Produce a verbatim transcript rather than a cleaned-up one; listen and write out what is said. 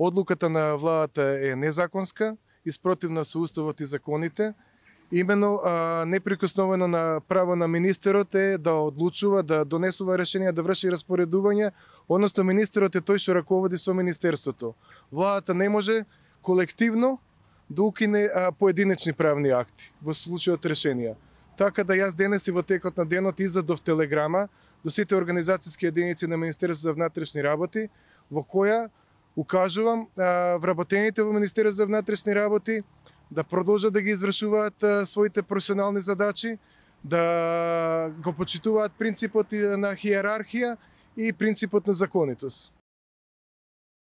Одлуката на владата е незаконска, испротивна со уставот и законите. Имено неприкосновено на право на министерот е да одлучува, да донесува решенија, да врши распоредувања, односно министерот е тој што раководи со министерството. Владата не може колективно да укине поединечни правни акти во случајот решенија. Така да јас денес и во текот на денот издадов телеграма до сите организацијски единици на Министерството за внатрешни работи, во која укажувам вработените во Министерството за внатрешни работи да продолжат да ги извршуваат а, своите професионални задачи, да го почитуваат принципот на хиерархија и принципот на законитост.